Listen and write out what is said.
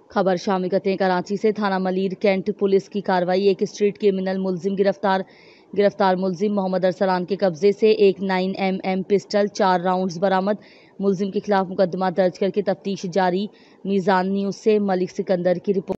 खबर शामी कहते हैं कराची से। थाना मलीर कैंट पुलिस की कार्रवाई। एक स्ट्रीट क्रिमिनल मुलजिम गिरफ्तार मुलजिम मोहम्मद अरसलान के कब्जे से एक 9mm पिस्टल 4 राउंड्स बरामद। मुलजिम के खिलाफ मुकदमा दर्ज करके तफ्तीश जारी। मीज़ान न्यूज़ से मलिक सिकंदर की रिपोर्ट।